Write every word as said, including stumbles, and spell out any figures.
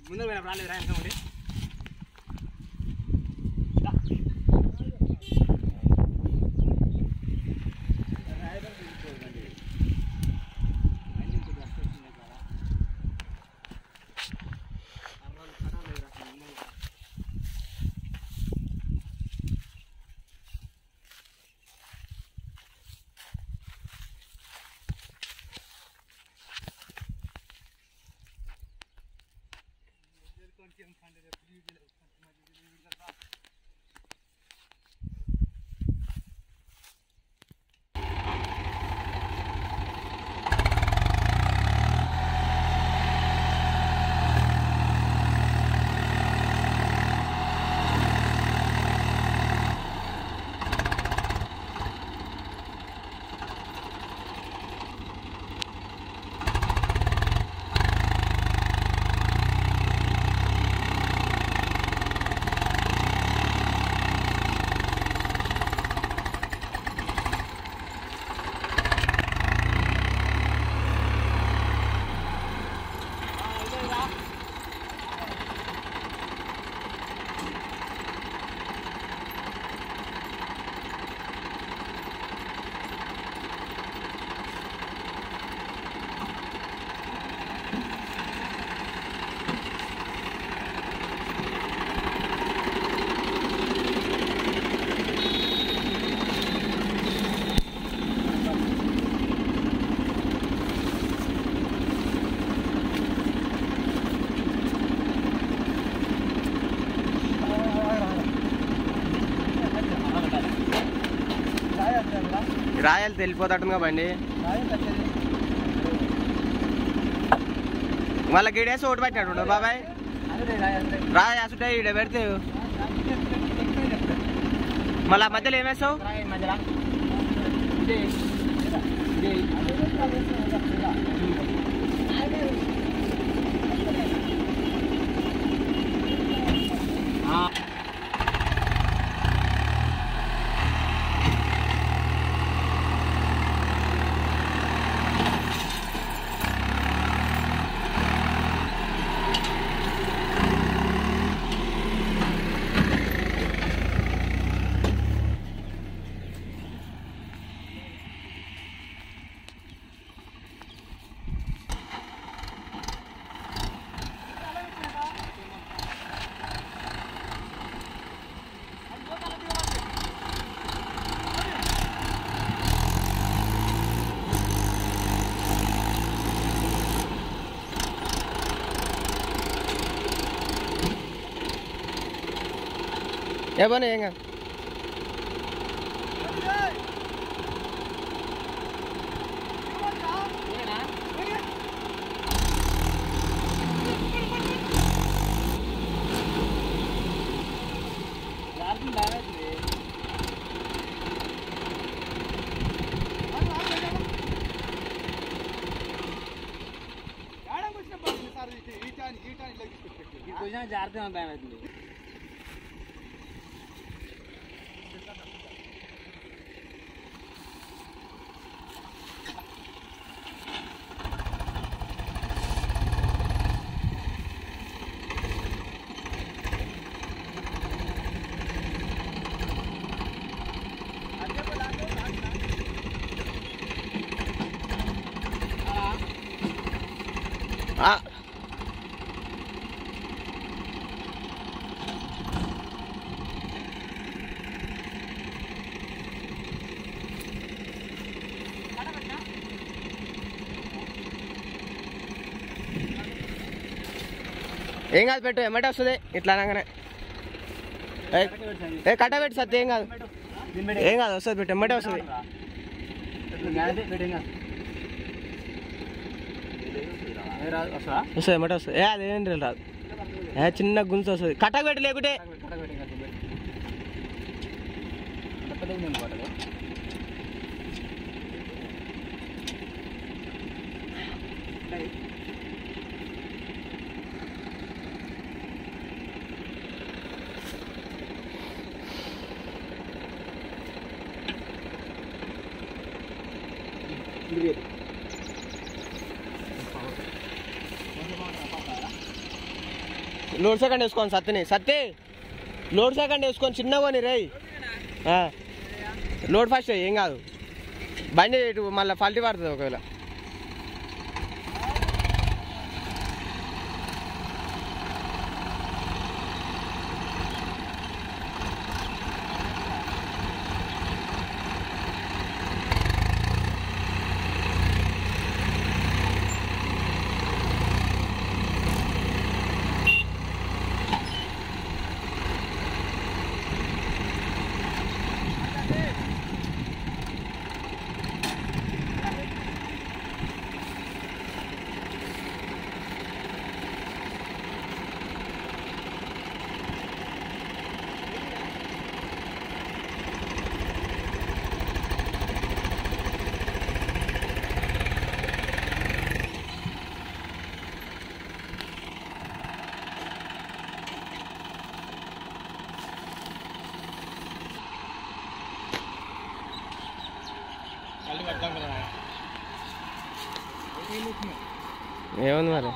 ముందు రాలేదు రా ఇంకా రాయాలి తెలిపోతట్టుగా బండి వాళ్ళకి ఈడేసి ఓటు పెట్టాడు బాబాయ్ రాయ అసుంటే ఈడ పెడితే మళ్ళీ మధ్యలో ఏమేస్తావు ఏ పని ఏం కాదు జాగ్రత్త భయం అవుతుంది ఏం కాదు పెట్టు ఎమ్మటే వస్తుంది ఇట్లా అనగానే ఏ కట్టబెట్టి సత్తి ఏం కాదు ఏం కాదు వస్తుంది పెట్టు ఎమ్మటే వస్తుంది వస్తుంది ఎమ్మటే వస్తుంది ఏ అదేం రాదు ఏ చిన్న గుంజు వస్తుంది కట్టబెట్టి లేకుంటే లోడ్ సెకండ్ వేసుకోండి సత్తిని సత్తి లోడ్ సెకండ్ వేసుకొని చిన్నగోని రేయ్ లోడ్ ఫస్ట్ ఏం కాదు బండి ఇటు మళ్ళీ ఫాల్టీ పడుతుంది ఒకవేళ ఏముంది మరి